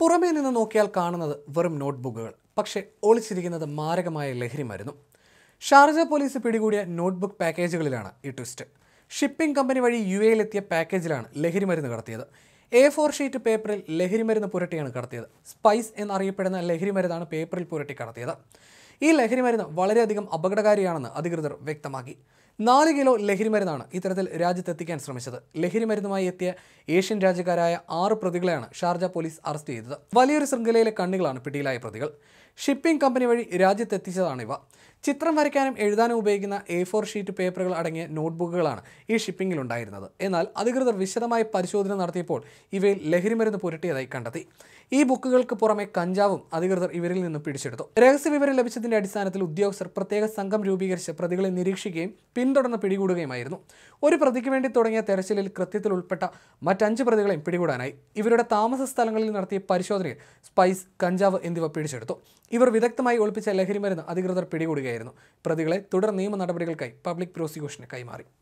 പുറമേ നിന്ന് നോക്കിയാൽ കാണുന്നത് വെറും നോട്ട്ബുക്കുകൾ, പക്ഷേ ഒളിച്ചിരിക്കുന്നത് മാരകമായ ലഹരി മരുന്നും. ഷാർജ പോലീസ് പിടികൂടിയ നോട്ട്ബുക്ക് പാക്കേജുകളിലാണ് ഈ ട്വിസ്റ്റ്. ഷിപ്പിംഗ് കമ്പനി വഴി UAE-ലെത്തിയ പാക്കേജിലാണ് ലഹരിമരുന്ന് കടത്തിയത്. A4 ഷീറ്റ് പേപ്പറിൽ ലഹരിമരുന്ന് പുരട്ടിയാണ് കടത്തിയത്. സ്പൈസ് എന്നറിയപ്പെടുന്ന ലഹരിമരുന്നാണ് പേപ്പറിൽ പുരട്ടി കടത്തിയത്. ഈ ലഹരിമരുന്ന് വളരെയധികം അപകടകാരിയാണെന്ന് അധികൃതർ വ്യക്തമാക്കി. 4 കിലോ ലഹരിമരുന്നാണ് ഇത്തരത്തിൽ രാജ്യത്തെത്തിക്കാൻ ശ്രമിച്ചത്. ലഹരിമരുന്നുമായി എത്തിയ ഏഷ്യൻ രാജ്യക്കാരായ 6 പ്രതികളെയാണ് ഷാർജ പോലീസ് അറസ്റ്റ് ചെയ്തത്. വലിയൊരു ശൃംഖലയിലെ കണ്ണികളാണ് പിടിയിലായ പ്രതികൾ. ഷിപ്പിംഗ് കമ്പനി വഴി രാജ്യത്തെത്തിച്ചതാണിവ. ചിത്രം വരയ്ക്കാനും എഴുതാനും ഉപയോഗിക്കുന്ന A4 ഷീറ്റ് പേപ്പറുകൾ അടങ്ങിയ നോട്ട്ബുക്കുകളാണ് ഈ ഷിപ്പിംഗിൽ ഉണ്ടായിരുന്നത്. എന്നാൽ അധികൃതർ വിശദമായ പരിശോധന നടത്തിയപ്പോൾ ഇവയിൽ ലഹരിമരുന്ന് പുരട്ടിയതായി കണ്ടെത്തി. ഈ ബുക്കുകൾക്ക് പുറമെ കഞ്ചാവും അധികൃതർ ഇവരിൽ നിന്ന് പിടിച്ചെടുത്തു. രഹസ്യവിവരം ലഭിച്ചതിന്റെ അടിസ്ഥാനത്തിൽ ഉദ്യോഗസ്ഥർ പ്രത്യേക സംഘം രൂപീകരിച്ച് പ്രതികളെ നിരീക്ഷിക്കുകയും പിന്തുടർന്ന് പിടികൂടുകയുമായിരുന്നു. ഒരു പ്രതിക്ക് വേണ്ടി തുടങ്ങിയ തെരച്ചിലിൽ കൃത്യത്തിൽ ഉൾപ്പെട്ട മറ്റ് 5 പ്രതികളെയും പിടികൂടാനായി. ഇവരുടെ താമസ സ്ഥലങ്ങളിൽ നടത്തിയ പരിശോധനയിൽ സ്പൈസ്, കഞ്ചാവ് എന്നിവ പിടിച്ചെടുത്തു. ഇവർ വിദഗ്ധമായി ഒളിപ്പിച്ച ലഹരിമരുന്ന് അധികൃതർ പിടികൂടുകയായിരുന്നു. പ്രതികളെ തുടർ നിയമ നടപടികൾക്കായി പബ്ലിക് പ്രോസിക്യൂഷന് കൈമാറി.